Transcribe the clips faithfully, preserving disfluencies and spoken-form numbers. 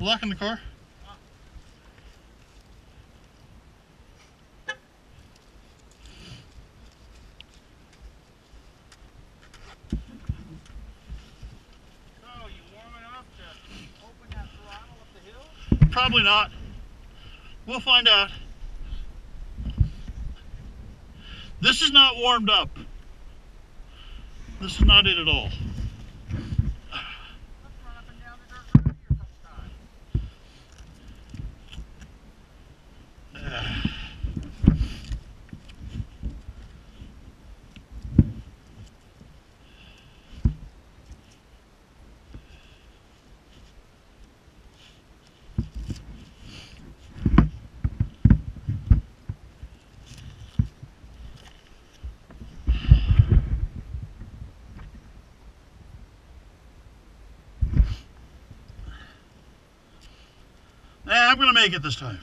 locking the car? So, you warm enough to open that throttle up the hill? Probably not. We'll find out. This is not warmed up. This is not it at all. Let's run up and down the dirt road here a couple times. Uh, I'm gonna make it this time.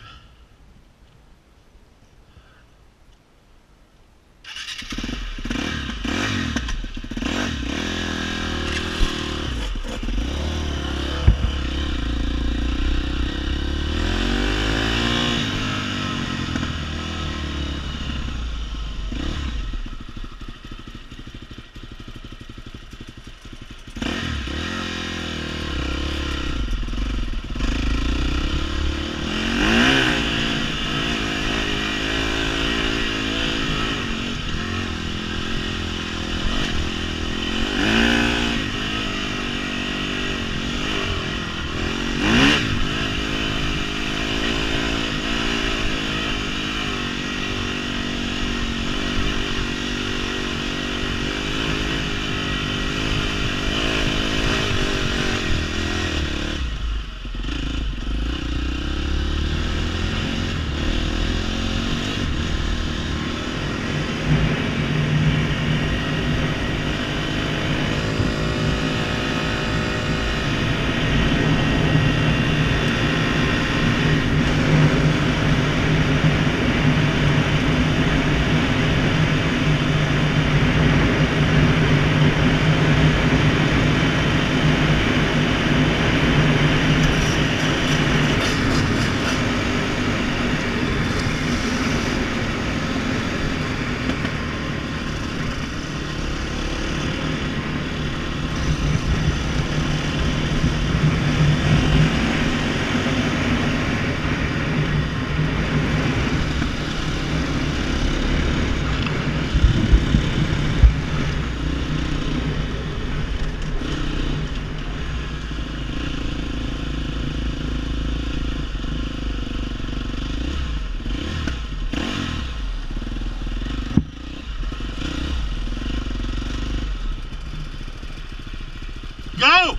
Go!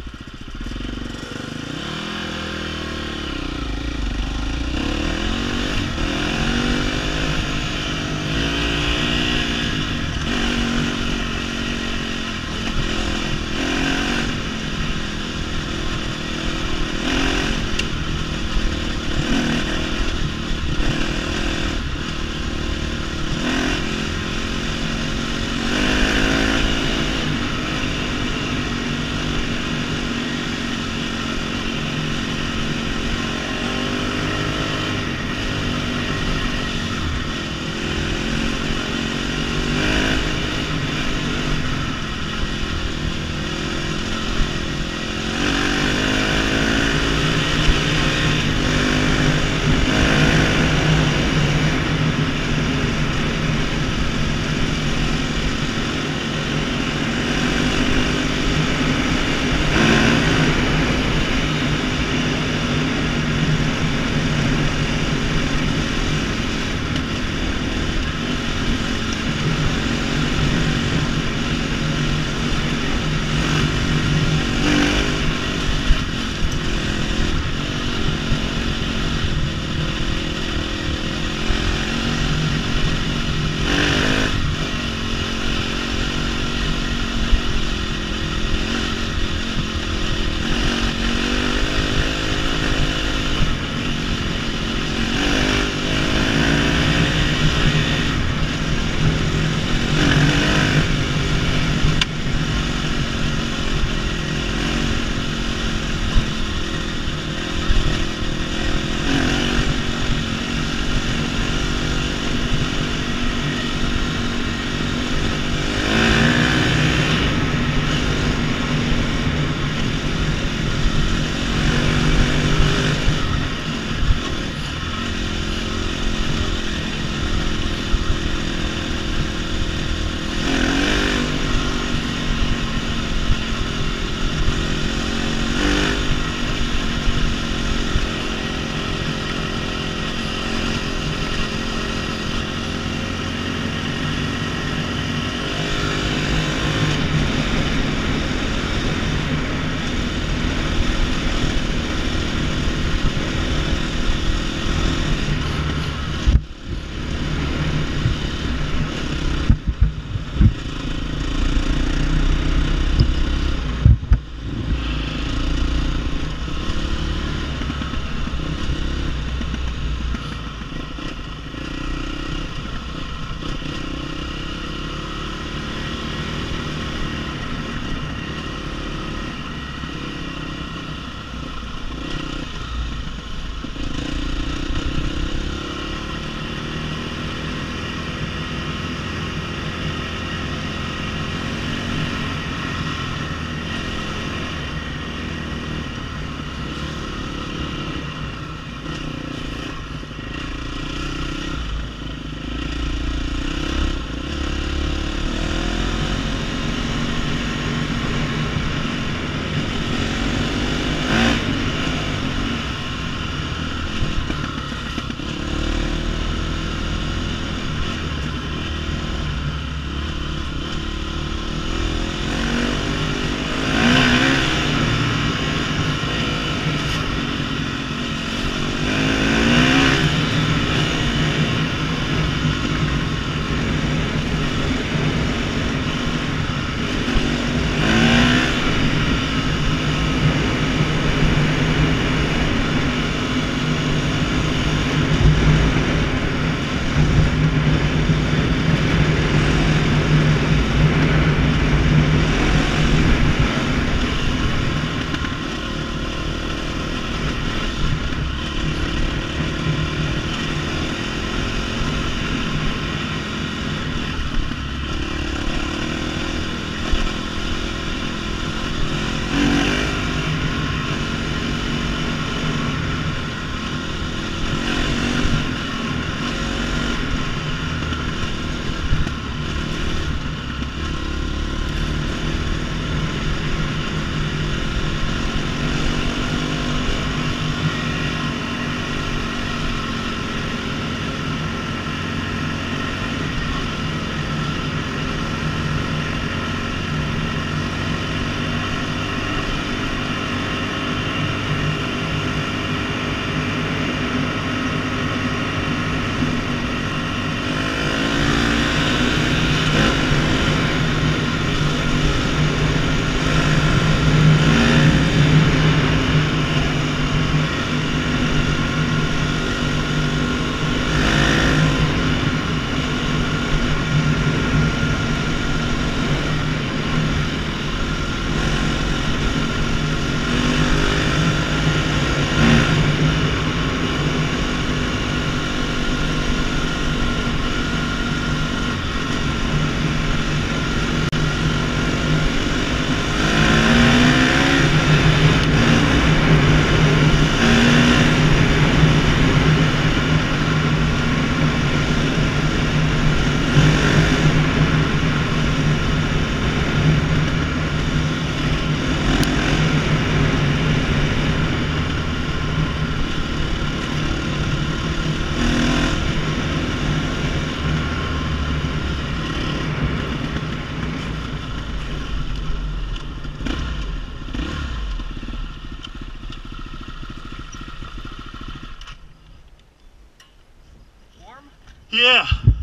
Yeah.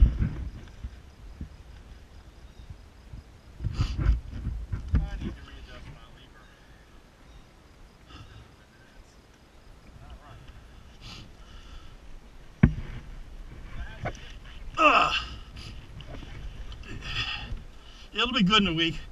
I need to readjust my lever. Not right. Ugh. It'll be good in a week.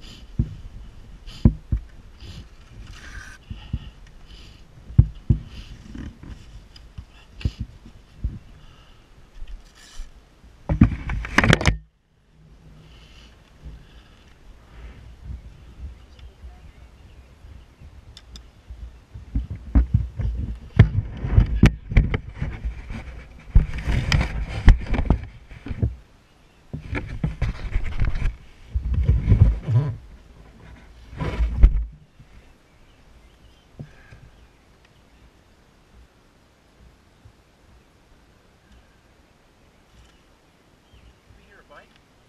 We hear a bike?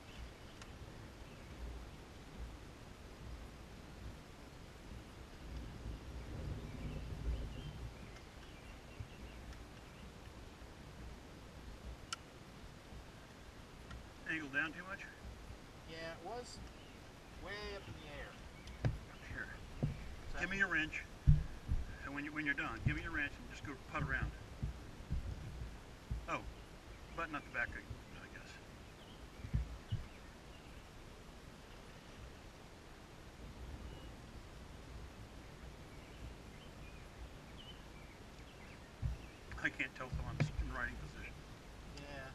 Angle down too much? Yeah, it was way up in the air. Here. So Give me your wrench. And when, you, when you're done, give me your wrench and just go putt around. Oh, button up the back, I guess. I can't tell till I'm in riding position. Yeah.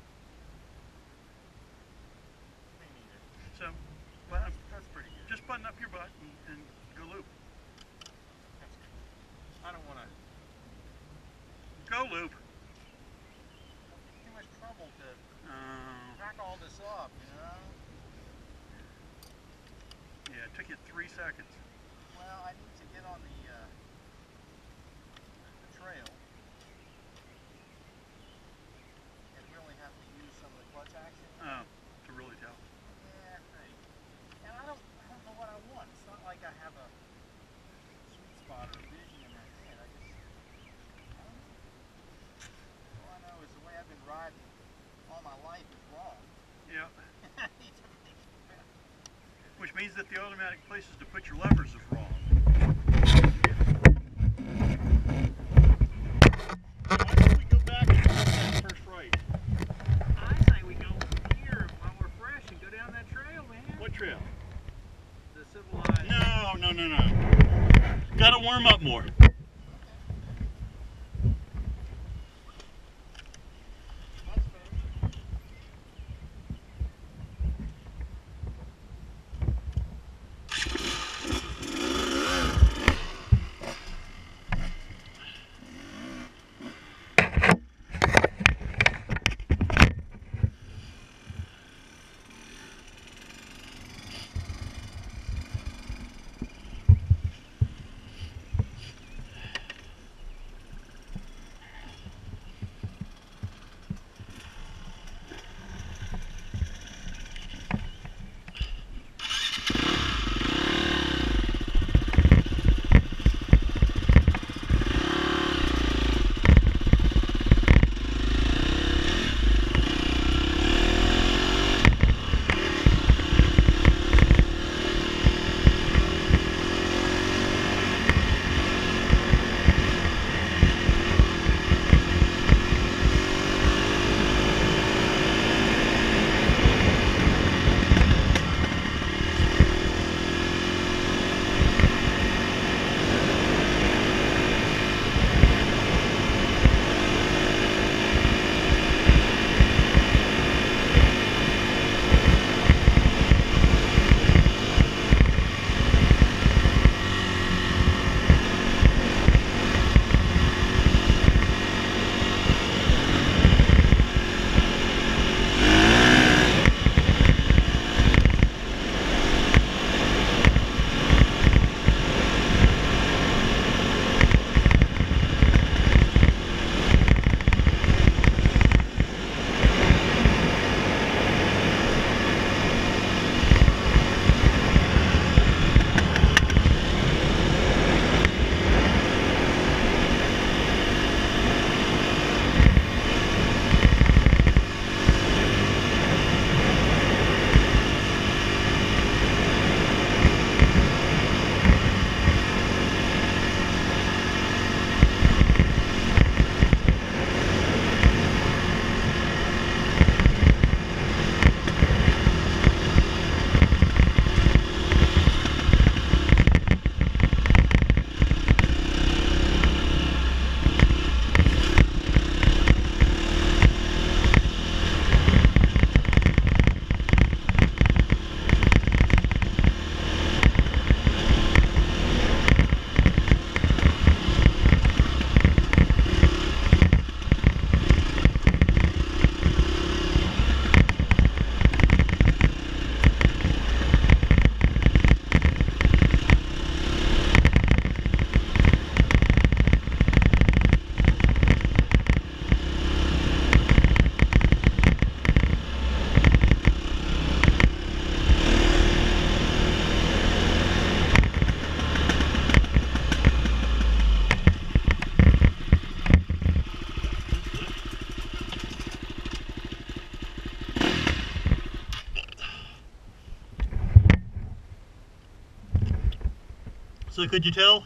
Me neither. So, but That's, that's pretty good. just button up your butt and, and go loop. That's good. I don't want to. Go loop. Too much trouble to Uh, pack all this up, you know? yeah, it took you three seconds. Well, I need to get on the, uh, the trail and really have to use some of the clutch action. Oh, to really tell. Yeah, right. And I don't, I don't know what I want. It's not like I have a sweet spot or a vision in my head. I just, I don't know. All I know is the way I've been riding all my life is wrong. Yeah. I need to make it better. Which means that the automatic places to put your levers is wrong. Why don't we go back and do that first right? I say we go here while we're fresh and go down that trail, man. What trail? The civilized. No, no, no, no. Gotta warm up more. That's fair. So could you tell?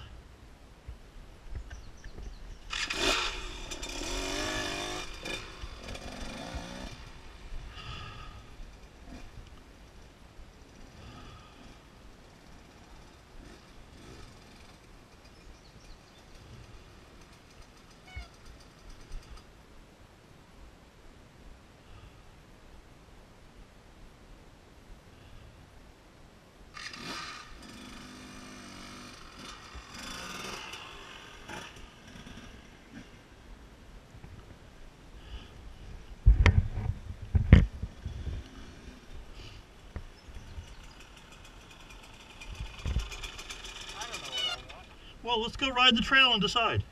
Well, let's go ride the trail and decide.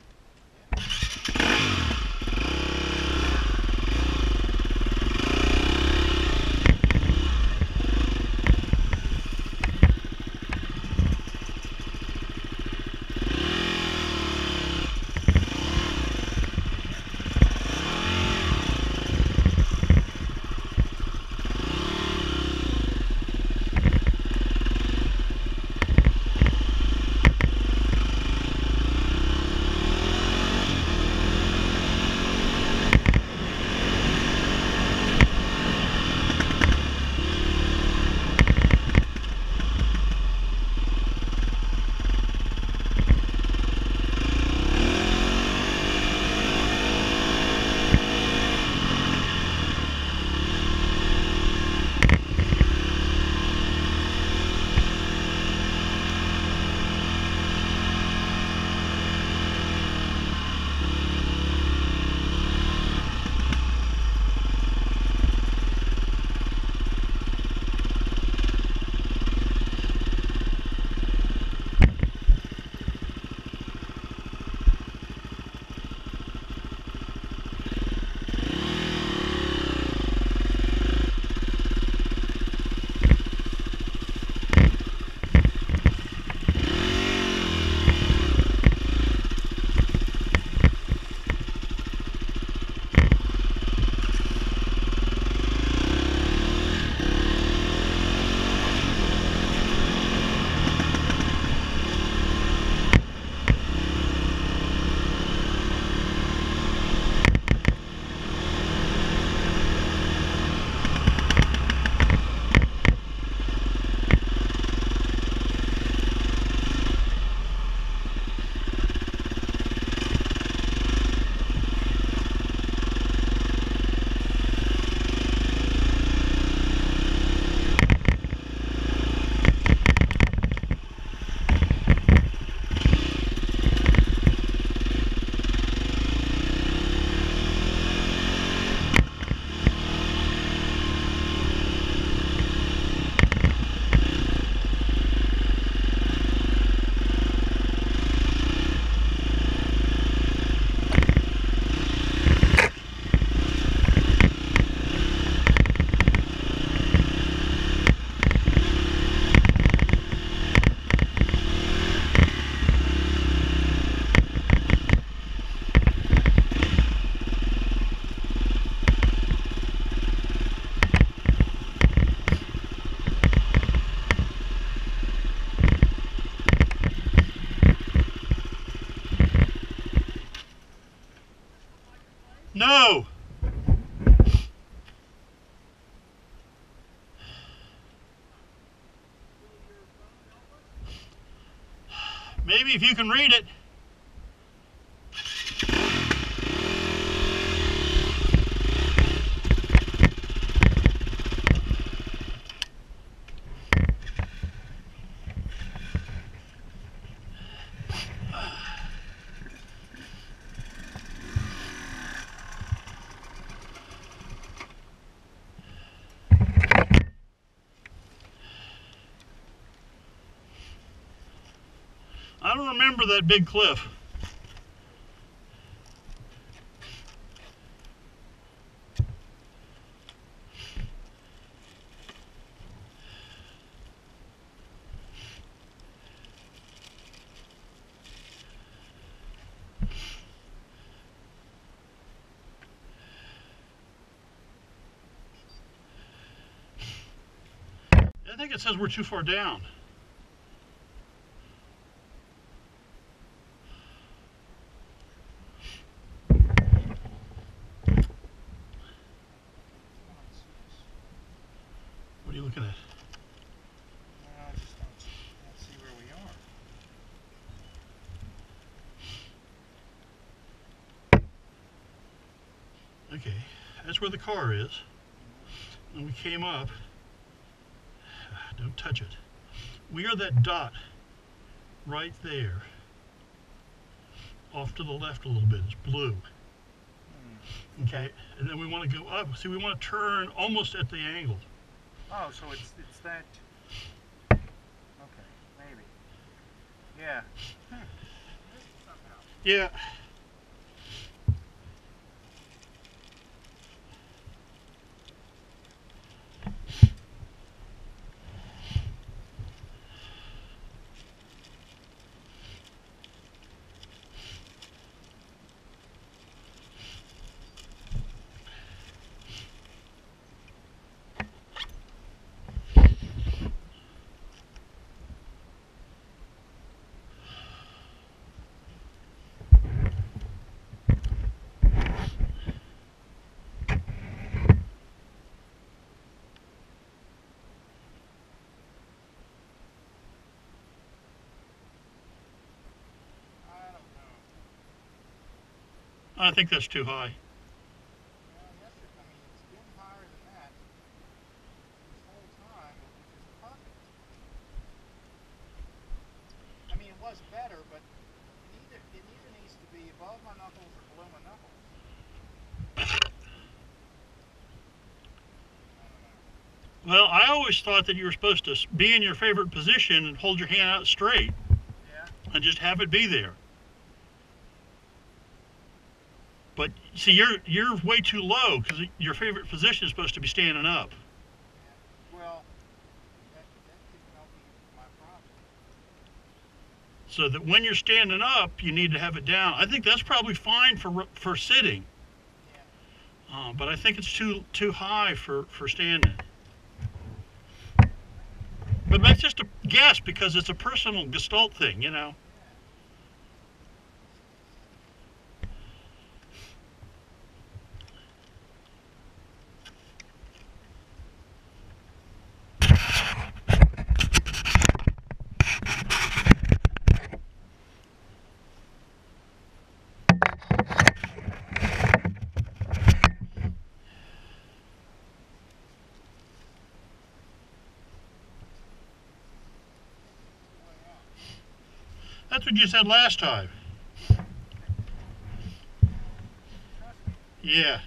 No! Maybe if you can read it. I don't remember that big cliff. I think it says we're too far down. Okay, that's where the car is. And we came up. Don't touch it. We are that dot right there. Off to the left a little bit. It's blue. Okay, and then we want to go up. See, we want to turn almost at the angle. Oh, so it's it's that. Okay, maybe. Yeah. Hmm. Yeah. I think that's too high. Well, yes, it, I mean, it's getting higher than that this whole time, which is perfect. I mean, it was better, but it either, it either needs to be above my knuckles or below my knuckles. Well, I always thought that you were supposed to be in your favorite position and hold your hand out straight. Yeah. And just have it be there. But see, you're you're way too low because your favorite position is supposed to be standing up. Yeah. Well, that, that could well be my problem. So that when you're standing up, you need to have it down. I think that's probably fine for for sitting. Yeah. Uh, but I think it's too too high for for standing. But that's just a guess because it's a personal gestalt thing, you know. That's what you said last time. Yeah.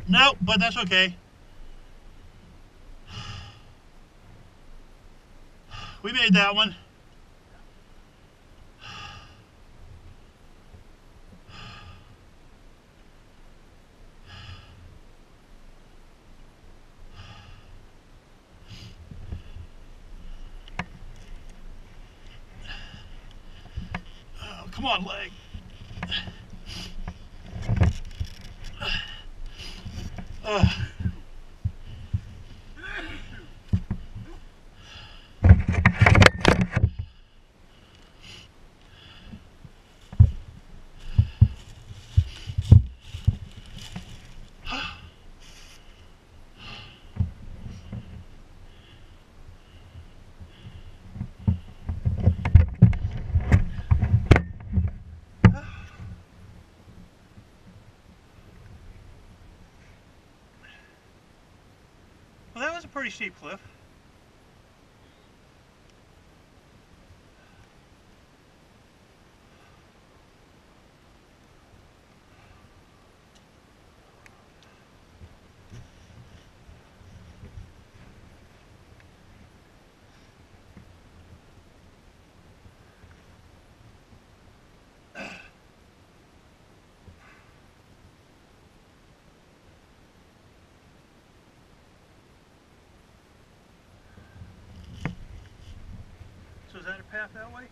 No, but that's okay. We made that one. Oh, come on, leg. Uh. Well, that was a pretty steep cliff. So is that a path that way?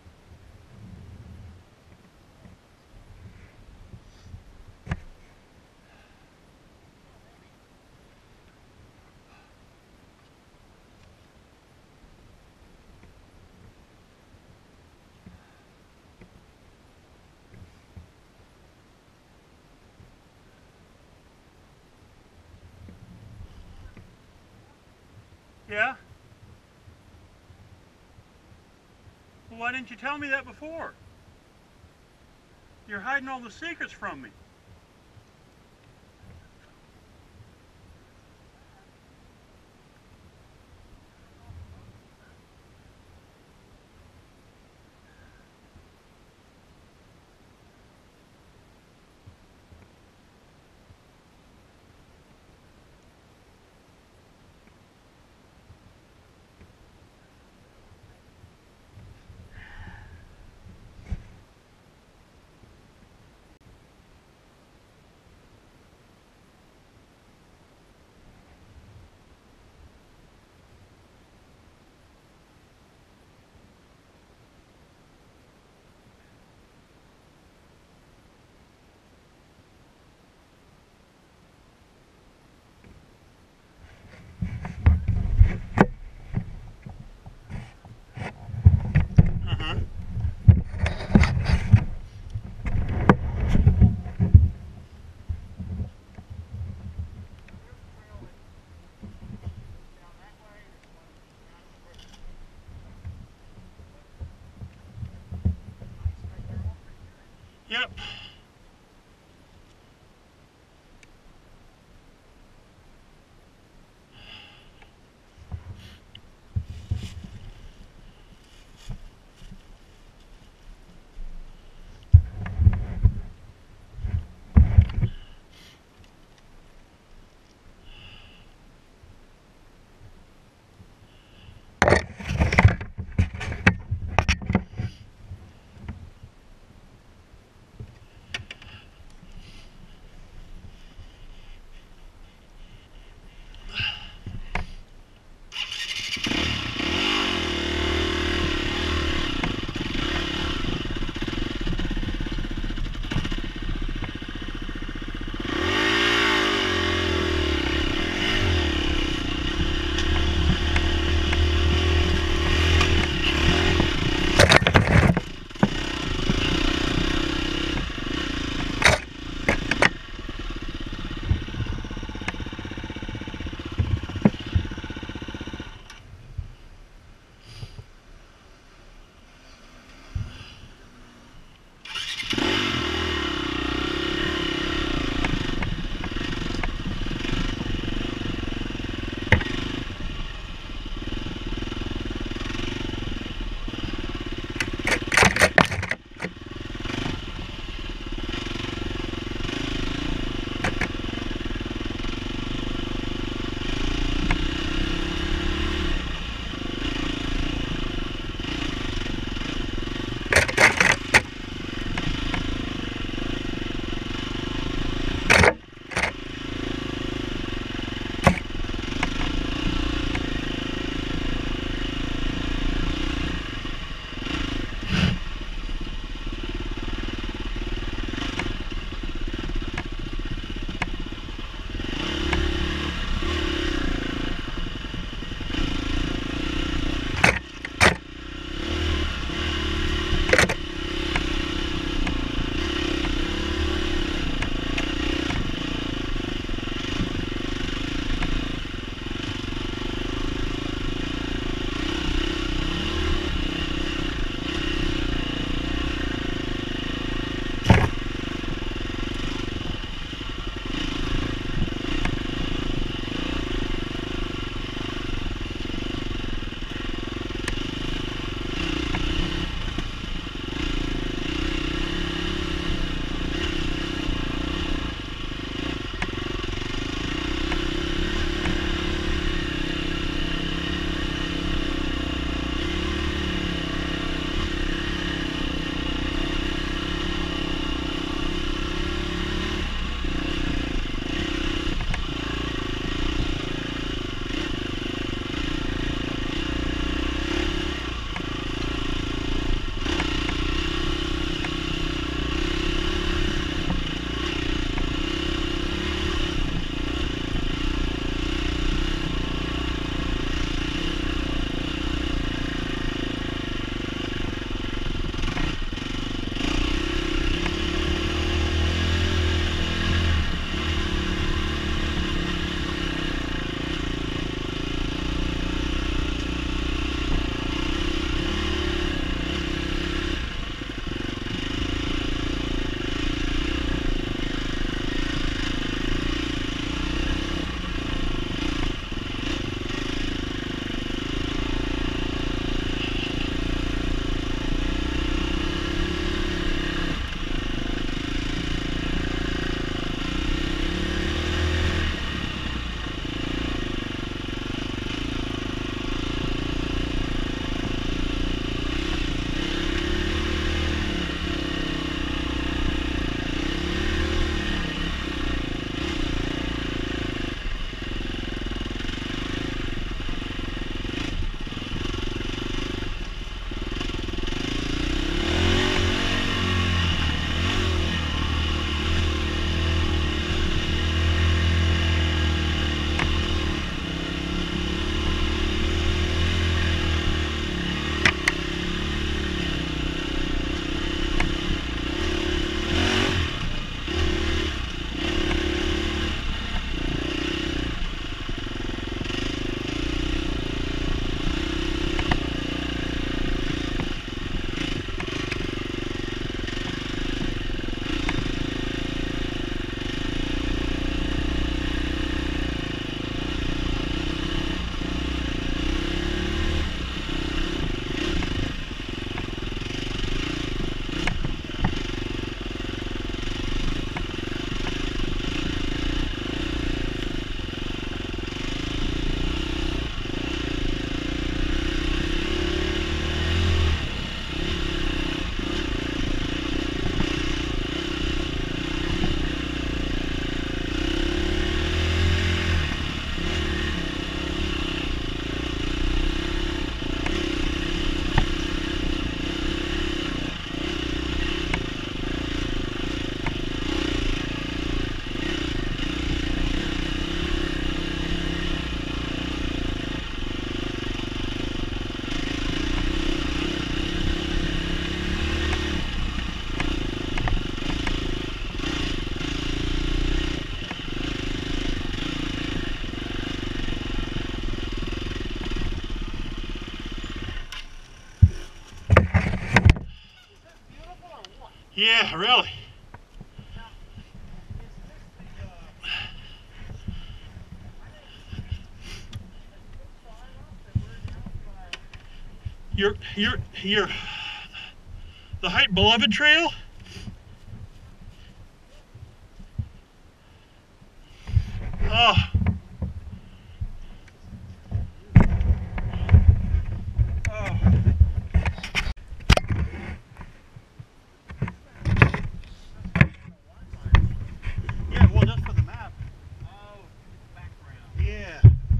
Yeah? Well, why didn't you tell me that before? You're hiding all the secrets from me. Uh-huh. Yep. Yeah, really. Now, is this the, uh, I think, it's been far enough that we're out by, Your, your, your, the Height Beloved Trail? Oh. Oh. Yeah, well, that's for the map. oh, background. Yeah.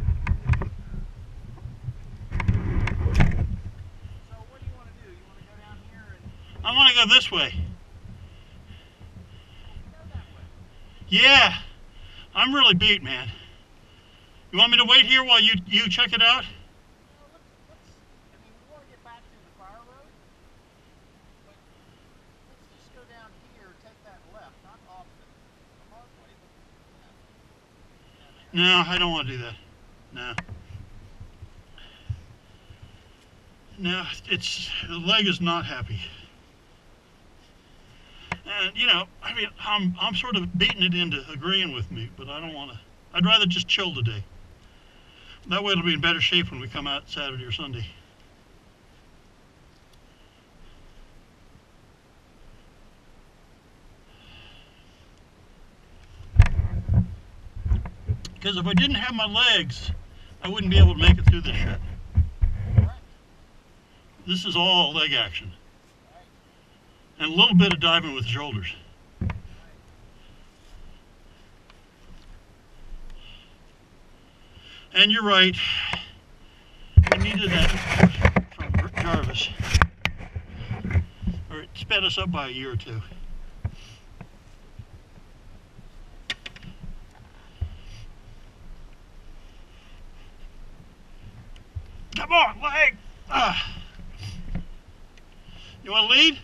So what do you want to do? You want to go down here and... I want to go this way. Go that way. Yeah. I'm really beat, man. You want me to wait here while you, you check it out? No, let's, let's, I mean, we want to get back to the fire road, but let's just go down here, take that left, not off the, the hard way, but, you know, down there. No, I don't want to do that. No. No, it's, the leg is not happy. And, you know, I mean, I'm, I'm sort of beating it into agreeing with me, but I don't want to. I'd rather just chill today. That way it'll be in better shape when we come out Saturday or Sunday. Because if I didn't have my legs, I wouldn't be able to make it through this shit. Right. This is all leg action. Right. And a little bit of diving with the shoulders. And you're right, we needed that from Jarvis, or it sped us up by a year or two. Come on, leg! Ah. You want to lead?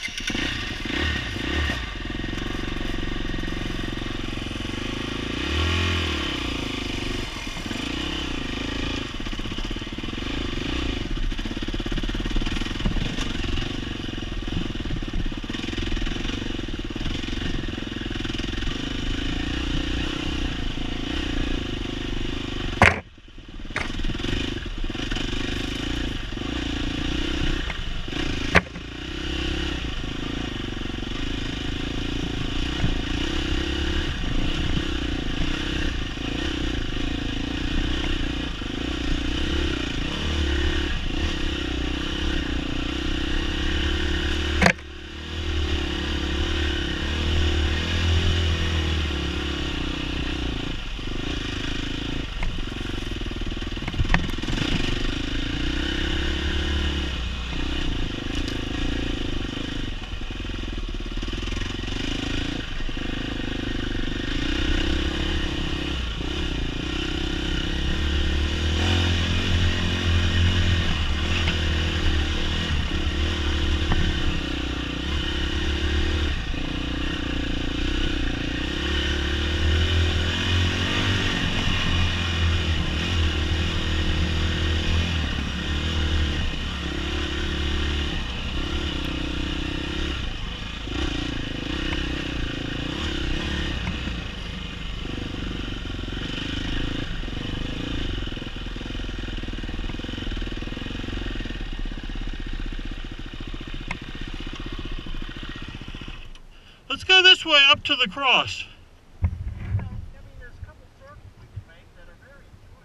Let's go this way up to the cross. You know, I mean, there's a couple circles we can make that are very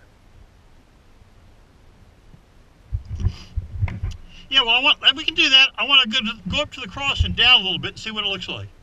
enjoyable. Yeah, well, I want, we can do that. I want to go, to go up to the cross and down a little bit and see what it looks like.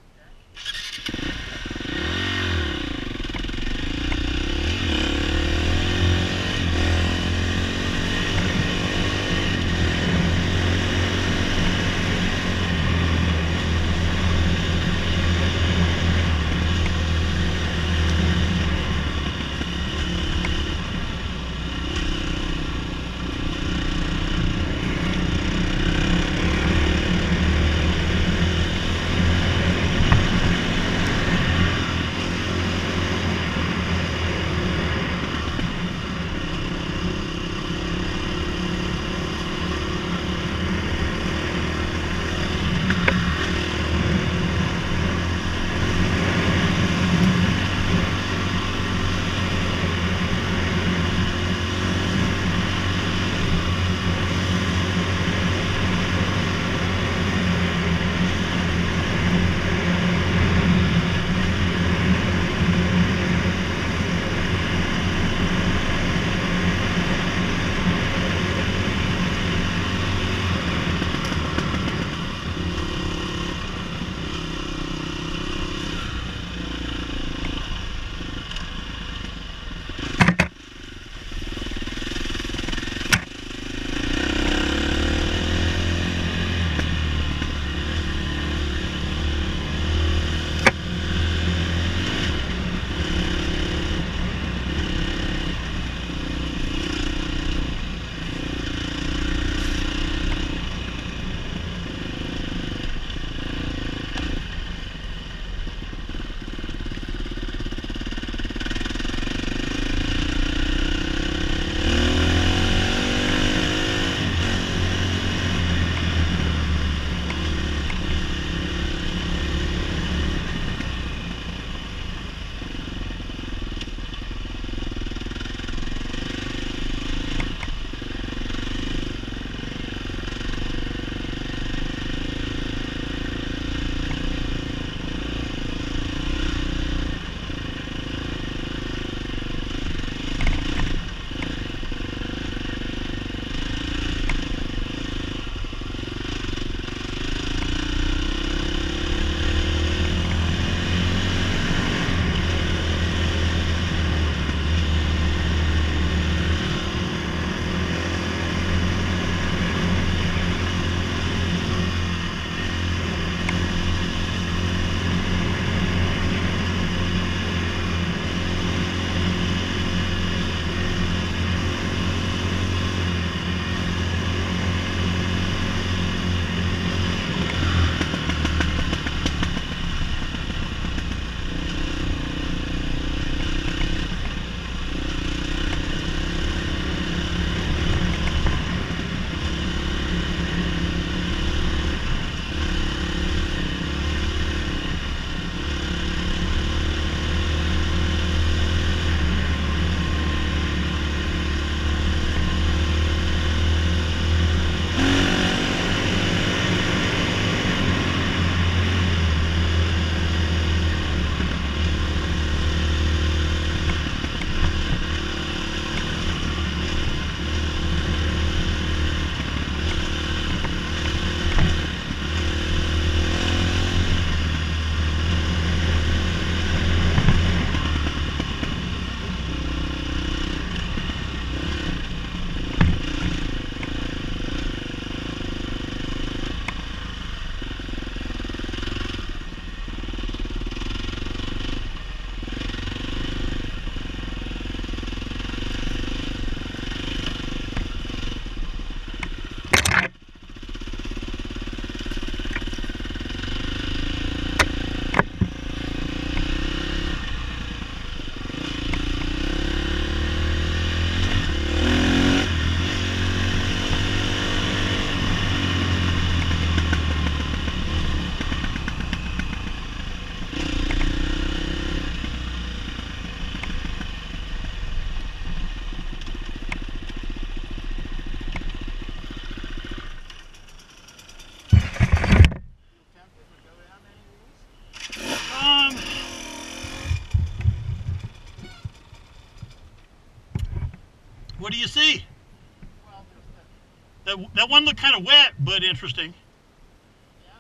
What do you see? Well, there's the, That, that one looked kind of wet, but interesting. yeah.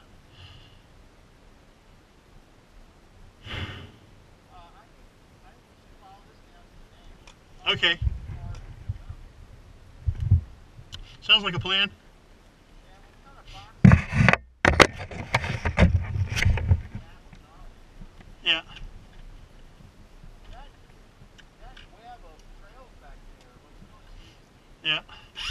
Uh, I think, I think we should follow this down to the name. Okay. Sounds like a plan. Yeah, we'll kind of box it. Yeah. That, that web of trails back there looks really neat. Yeah.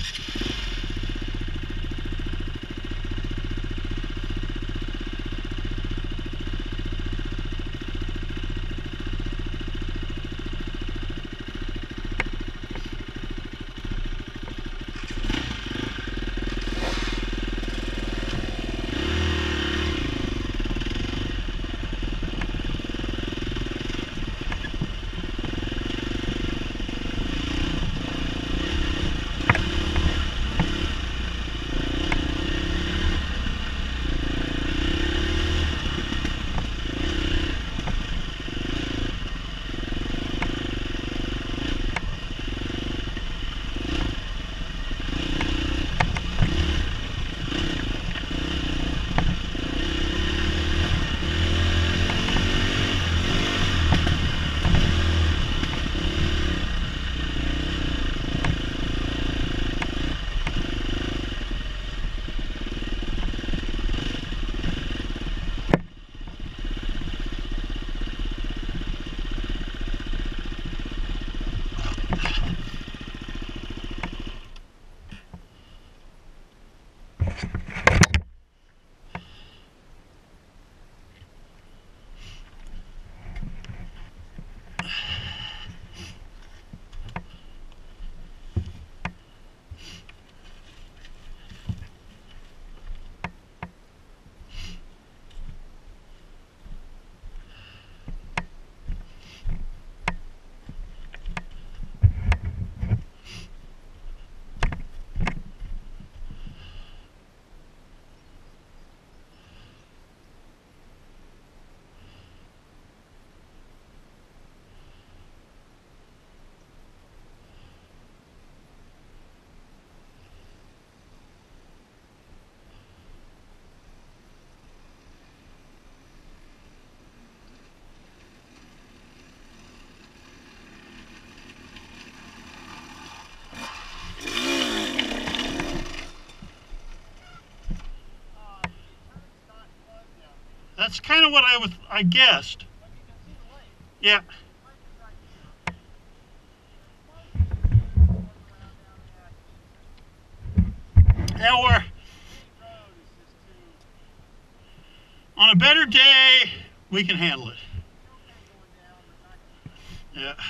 Uh, the turning start flood down here. That's kind of what I was. I guessed. But you can see the lake. Yeah. The lake is right here. There's supposed to be a road that goes around down there, I think. Now we're Main road is just too. on a better day. We can handle it. It's okay going down, but not keeping. Yeah.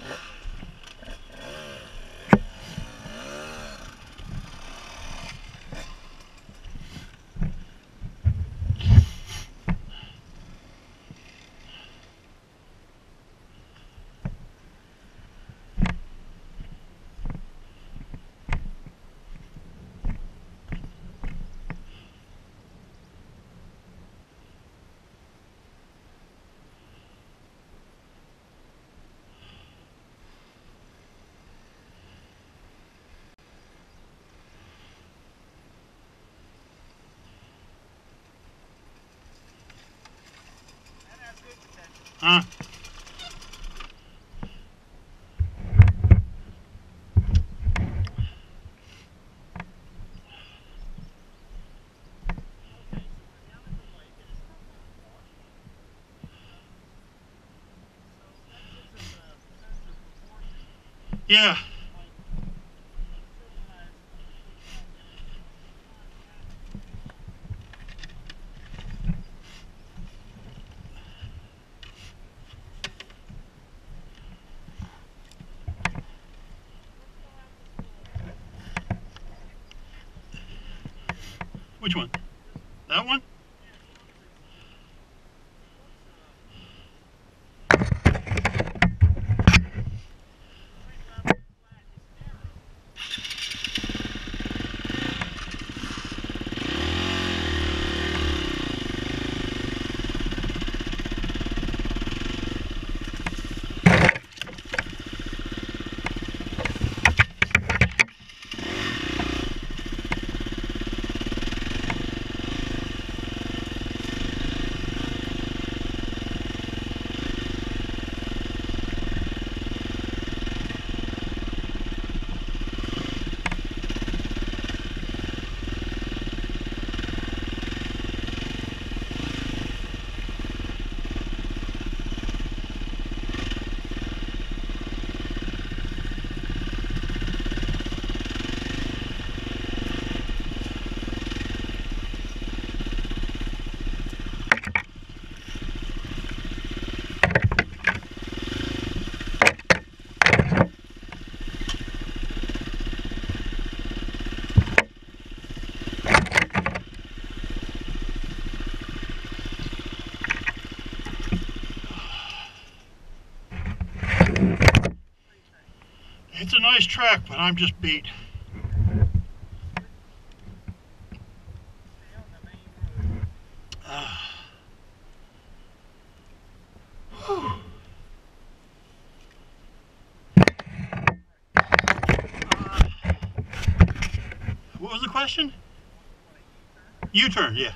That has good potential. Huh? Okay, so we're down at the lake, and it's not that far. So that gives us a sense of proportion. Yeah. Like, civilized, civilized area. Which one? That one? It's a nice track, but I'm just beat. Stay on the main road. Uh, what was the question? U-turn, yeah.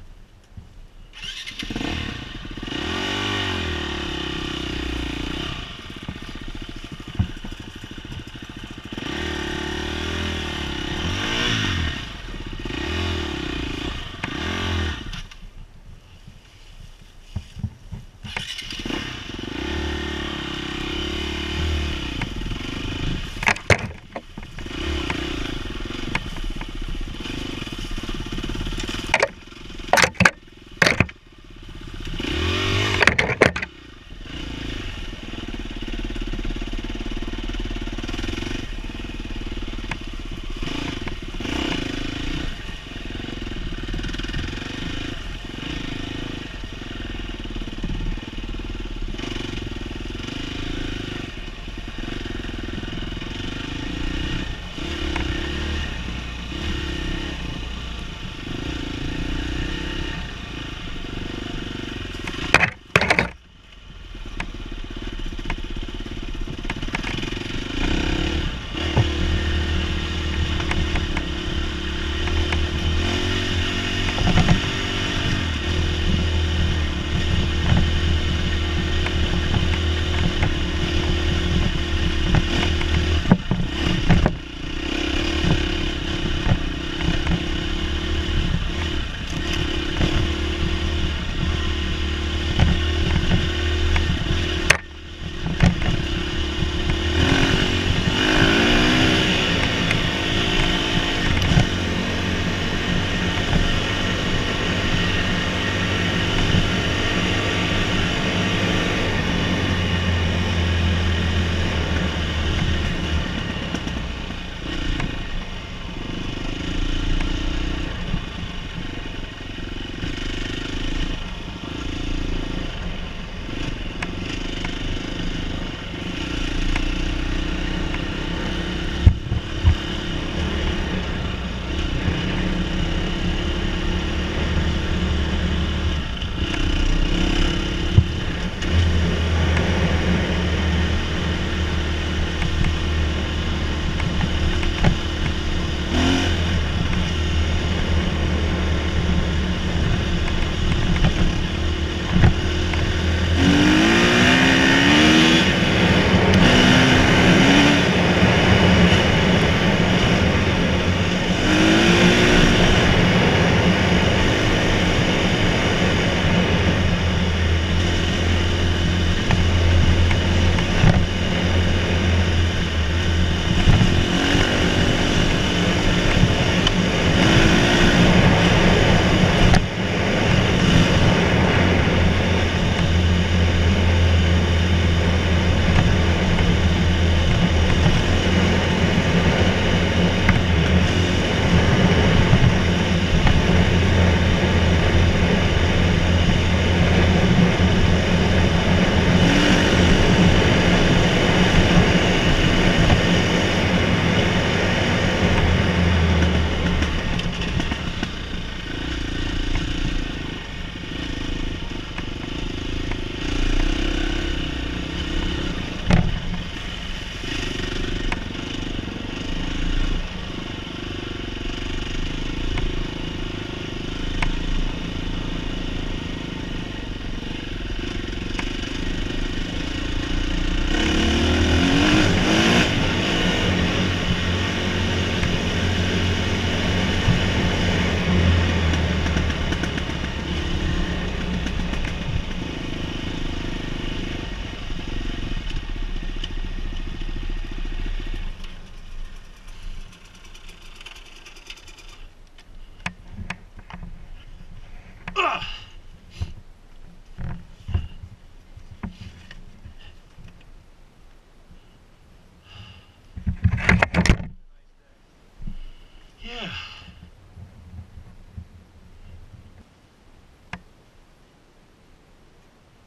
Yeah.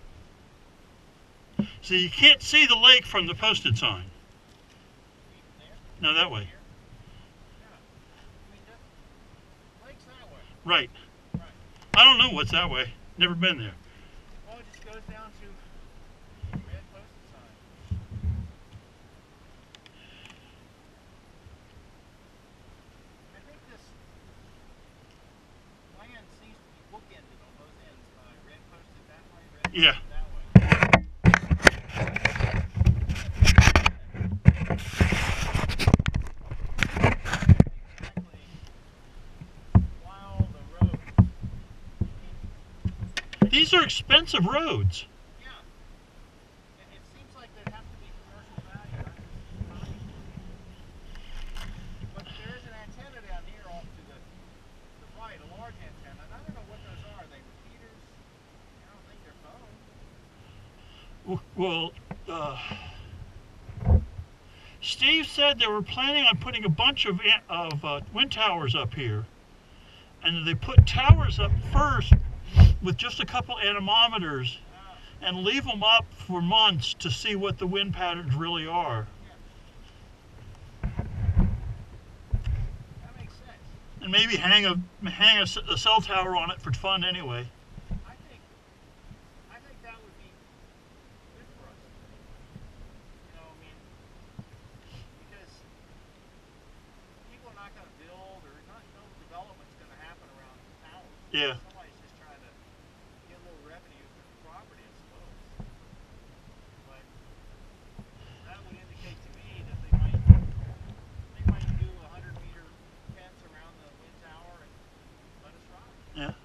So you can't see the lake from the posted sign. Even No, that way. Here? Yeah. I mean, just, lake's that way. Right. Right. I don't know what's that way. Never been there. Well, it just goes down to red posted sign. I think this land seems to be bookended on both ends by red posted that way, red posted Yeah. that way. These are expensive roads. Yeah. And it seems like there'd have to be commercial value. But there is an antenna down here off to the, the right, a large antenna. And I don't know what those are. Are they repeaters? I don't think they're phones. Well, uh, Steve said they were planning on putting a bunch of, of uh, wind towers up here. And they put towers up first with just a couple anemometers and leave them up for months to see what the wind patterns really are. That makes sense. And maybe hang a hang a, a cell tower on it for fun anyway. I think I think that would be good for us. You know, I mean, because people are not going to build, or not no development's going to happen around towers. Yeah. Somebody's just trying to get a little revenue for the property, I suppose. But that would indicate to me that they might they might do a hundred meter fence around the wind tower and let us ride. Yeah.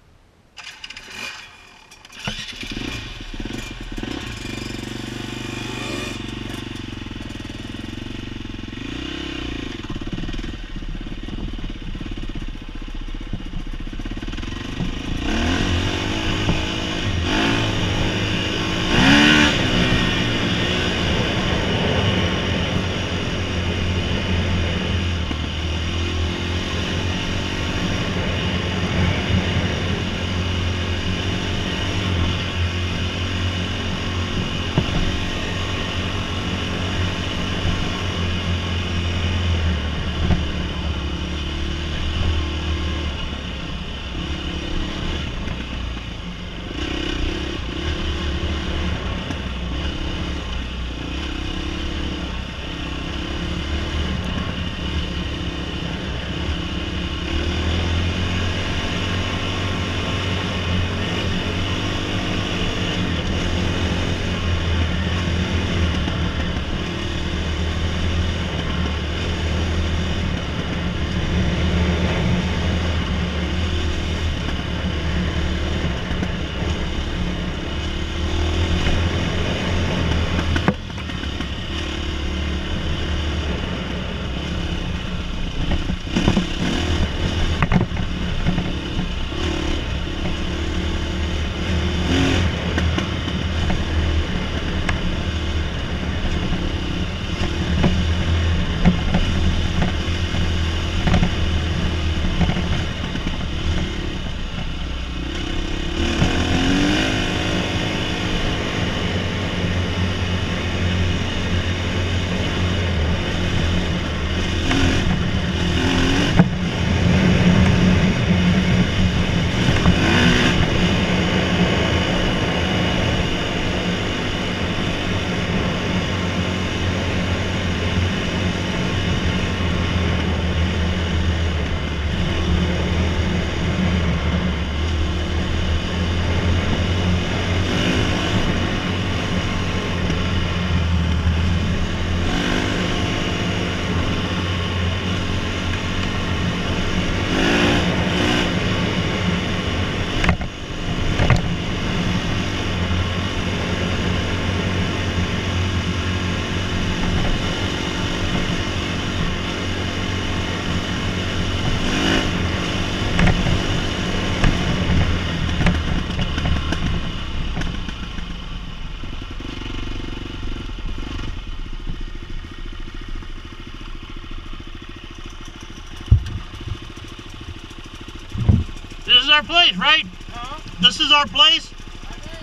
This is our place, right? Huh? This is our place? I think.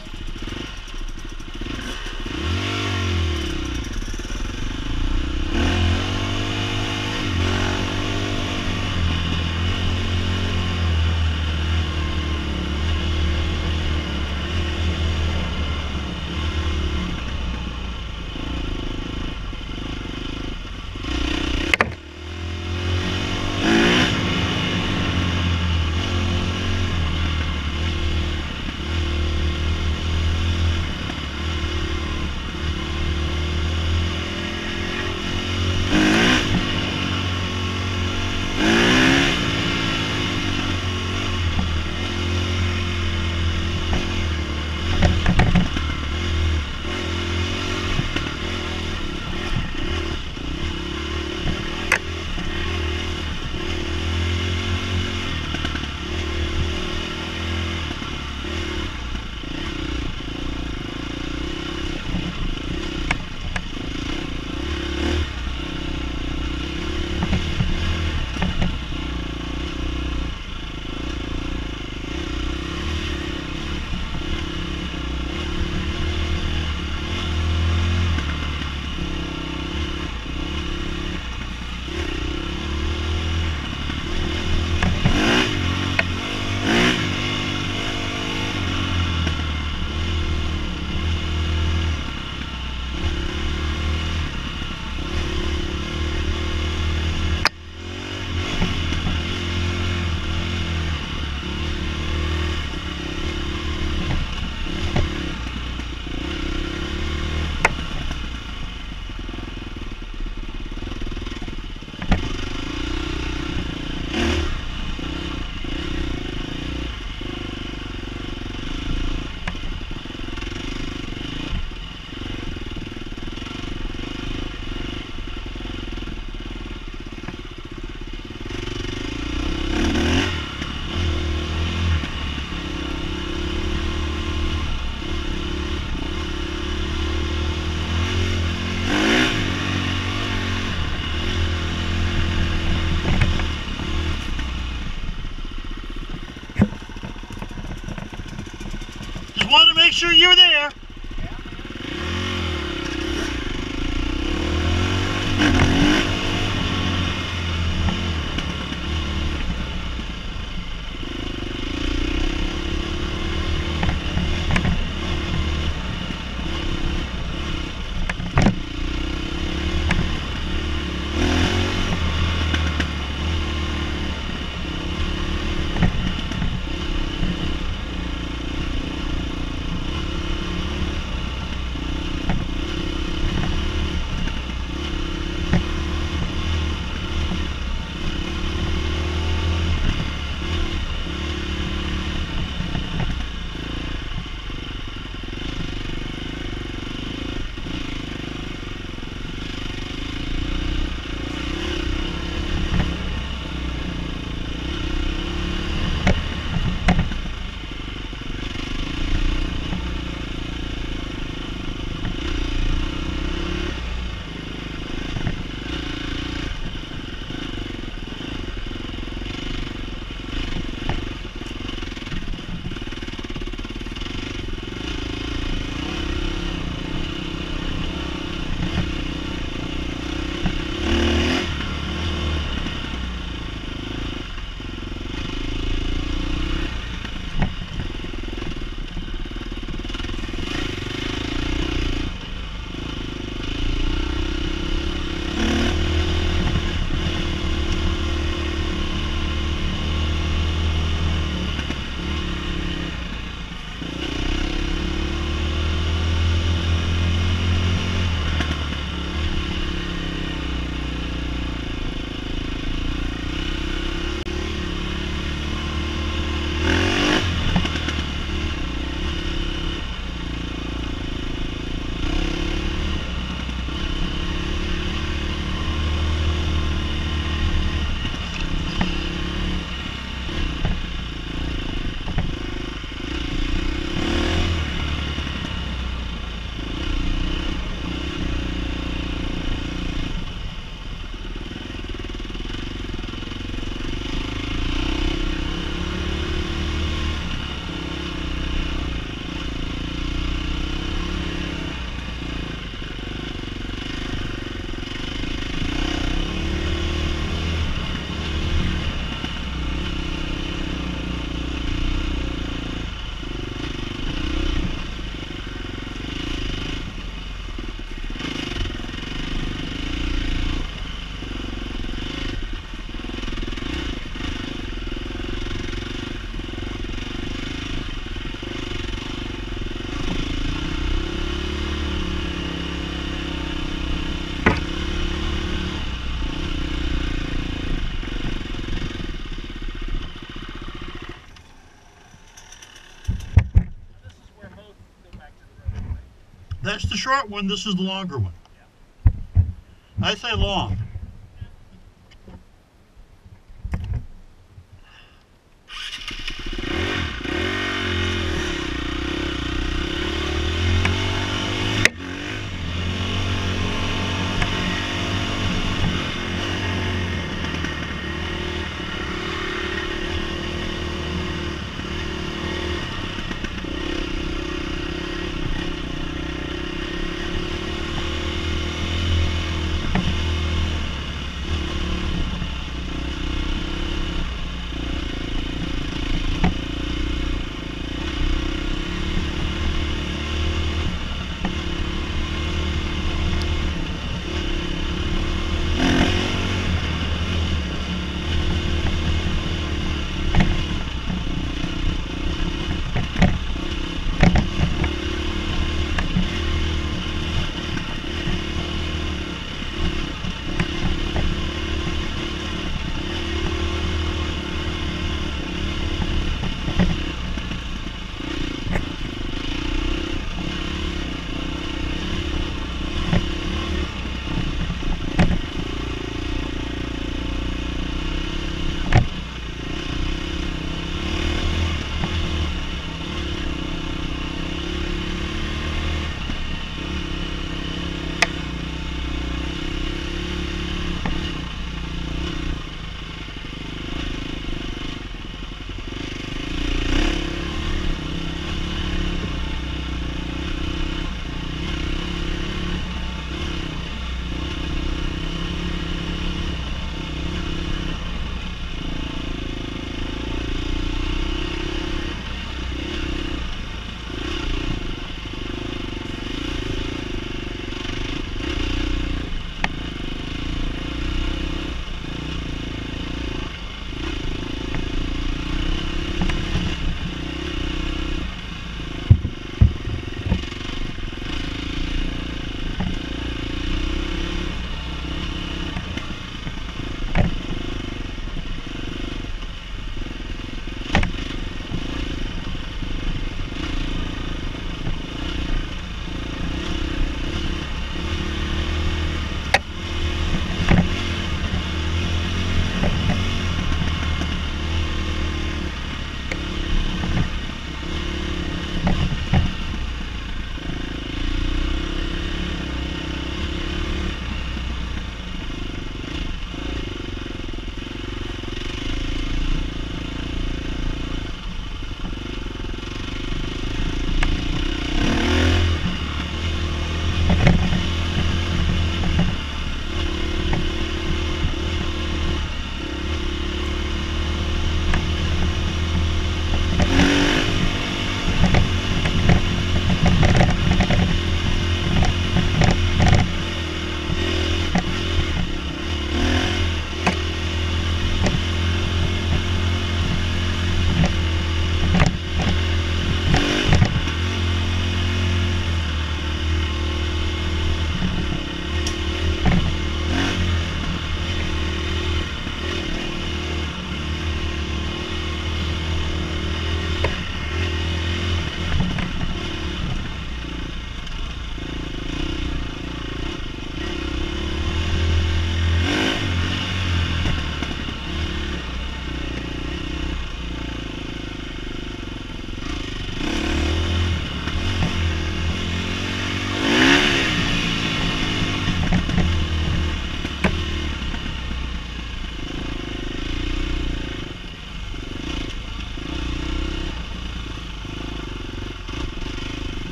short one, this is the longer one. I say long.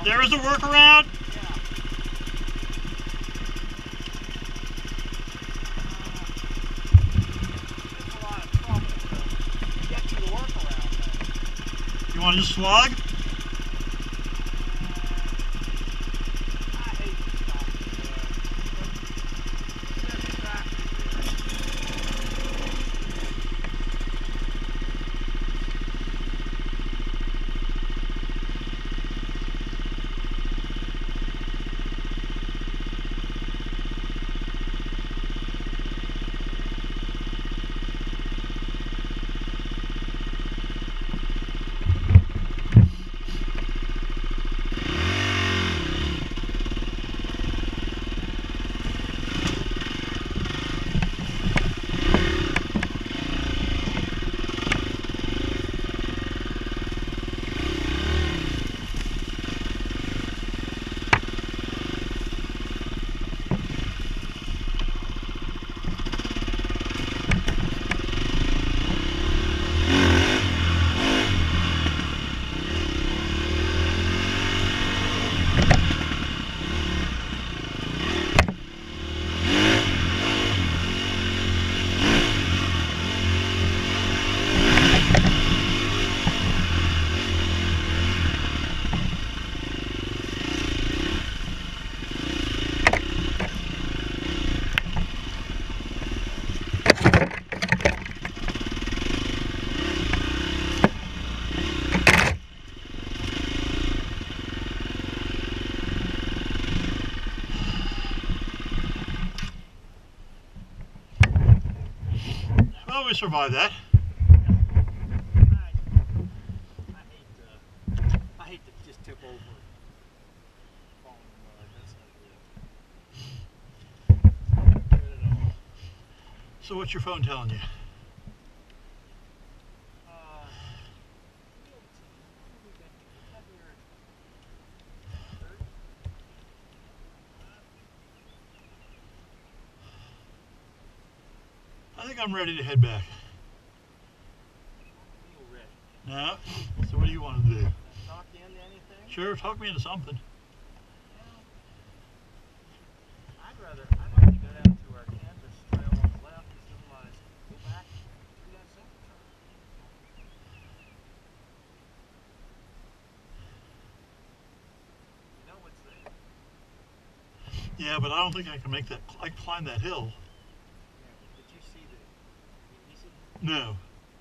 There is a workaround? Yeah. Uh, it's a lot of trouble to get to the workaround though. You want to just slog? I hate the fact that there's a factory there. Well, we survived that. I, I hate to, I hate to just tip over falling in the mud. That's not good. Not good at all. So what's your phone telling you? Uh, field team. What have we got here? We got here third. I think I'm ready to head back. Feel ready. No? So what do you want to do? Talk you into anything? Sure, talk me into something. Well, I'd rather, I'd like to go down to our canvas trail on the left and civilized, go back through that second trail. You know what's there. Yeah, but I don't think I can make that. I can climb that hill. Yeah, did you see the, the easy? No.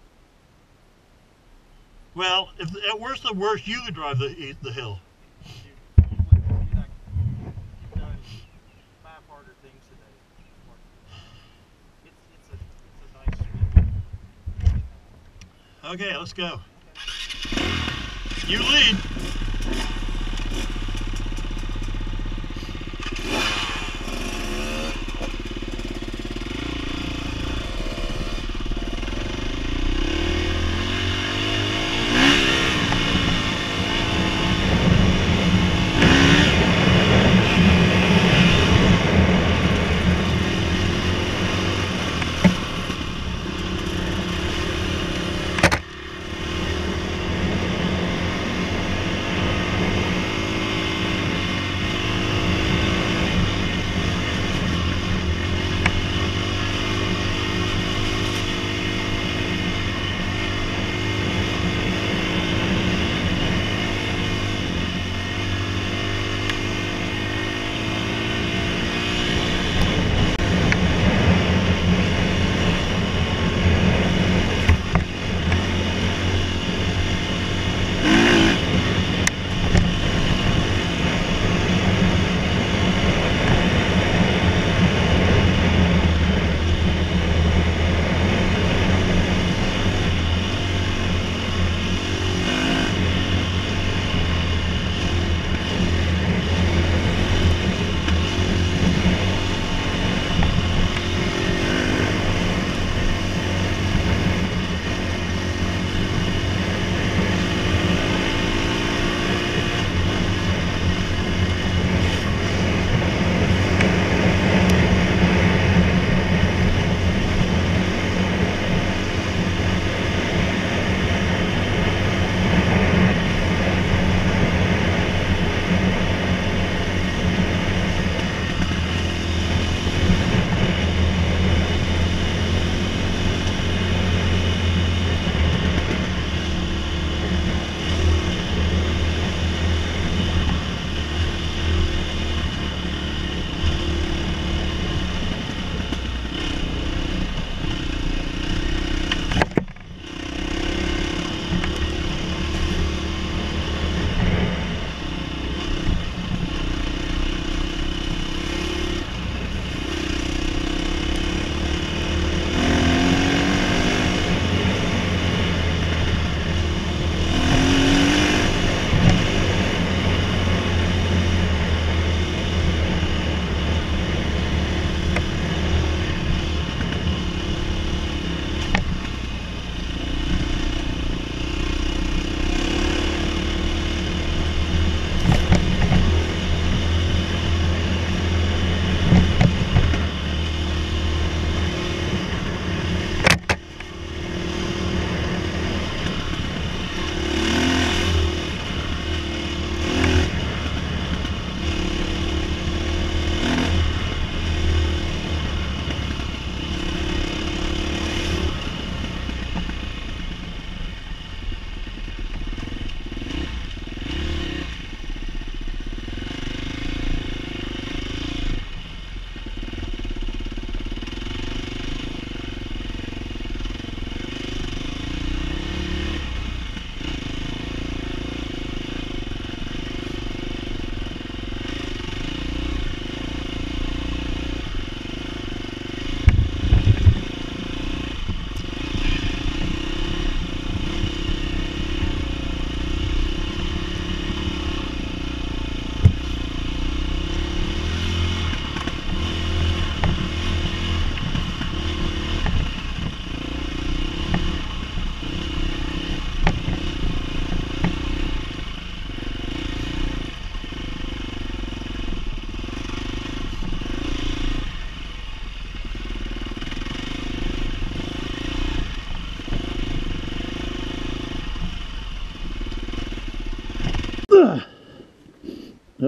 Well, if at worst the worst, you could drive the the hill. You, you would, you're not, you've done five harder things today. It's, it's a, it's a nice sweet. Okay, let's go. Okay. You lead.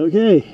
Okay.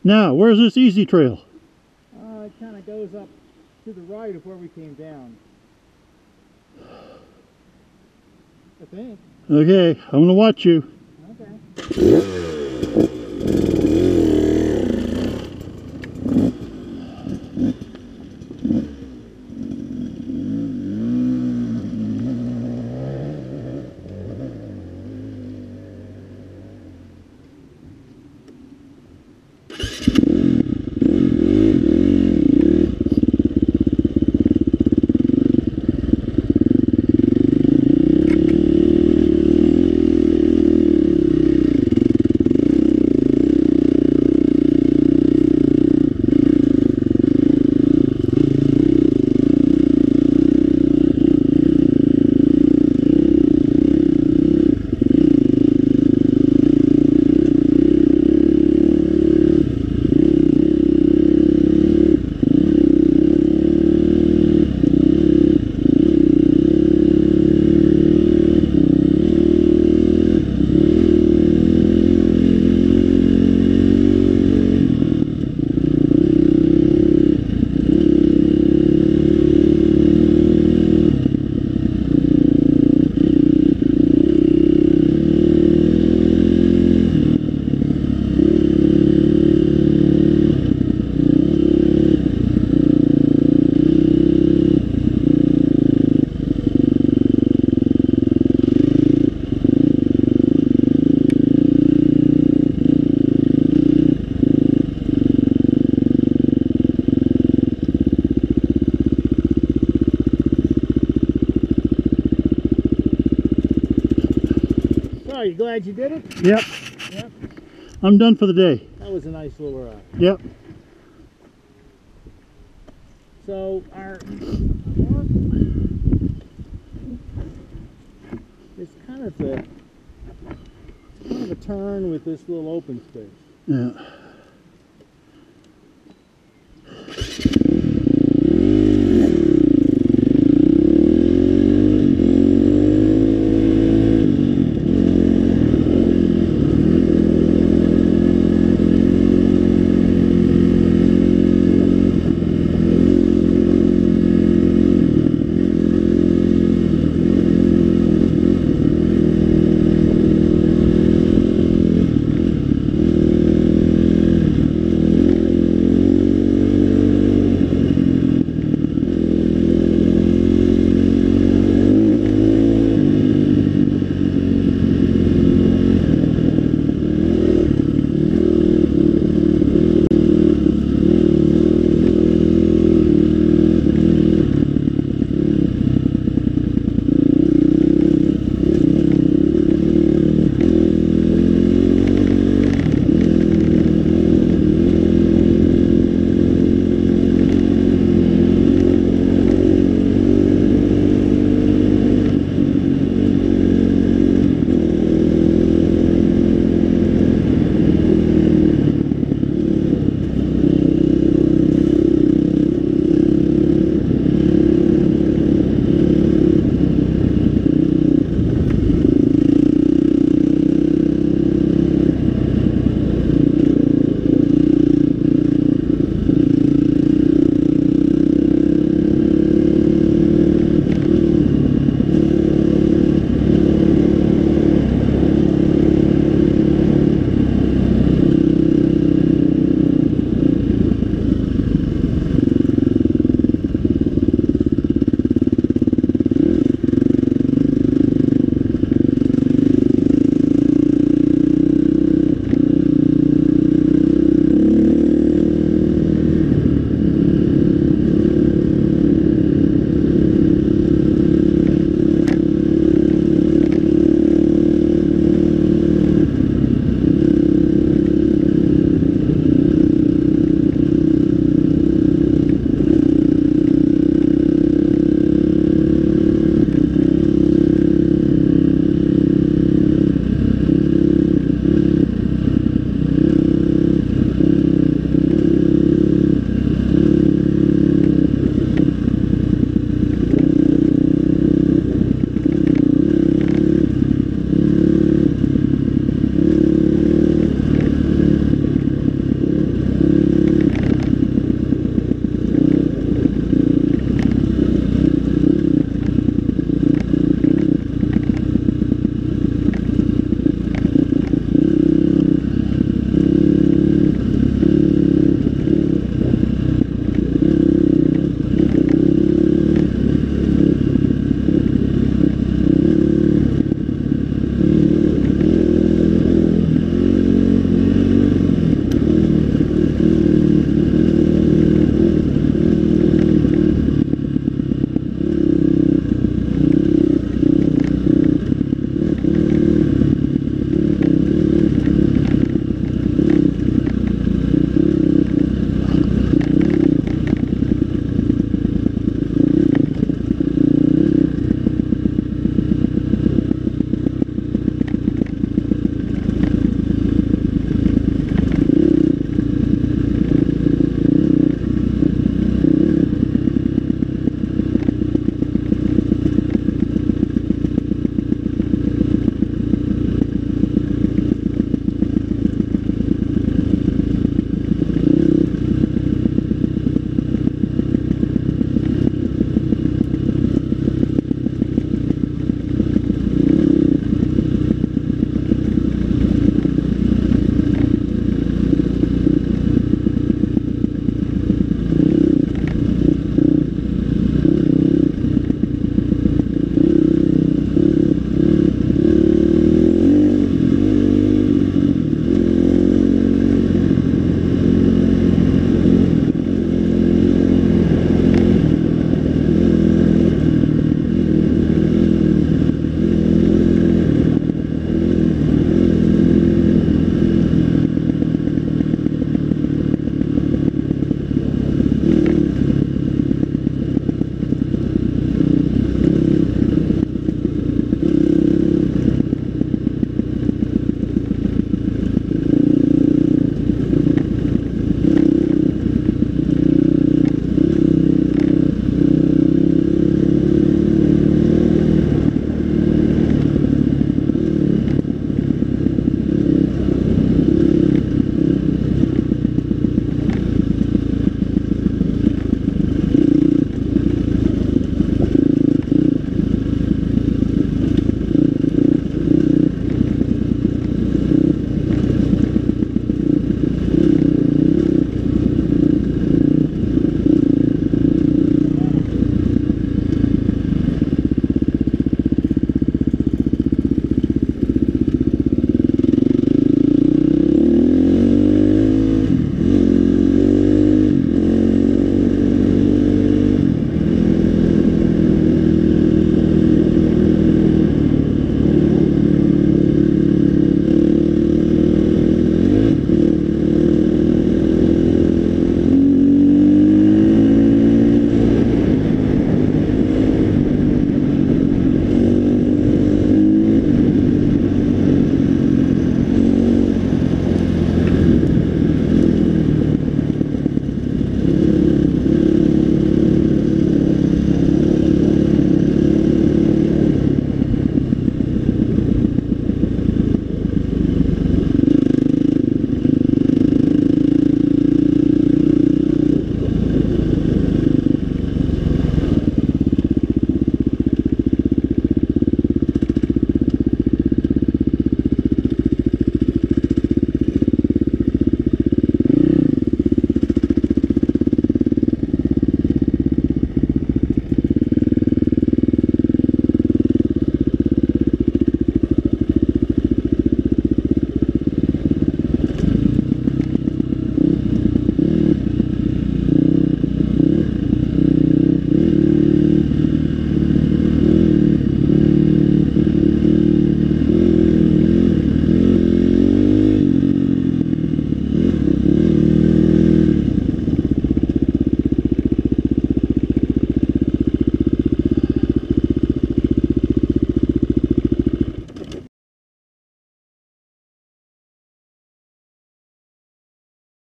Now, where's this easy trail? Uh, it kind of goes up to the right of where we came down. I think. Okay, I'm gonna watch you. Okay. Are you glad you did it? Yep. Yep. I'm done for the day. That was a nice little ride. Yep. So our it's kind of a it's kind of a turn with this little open space. Yeah.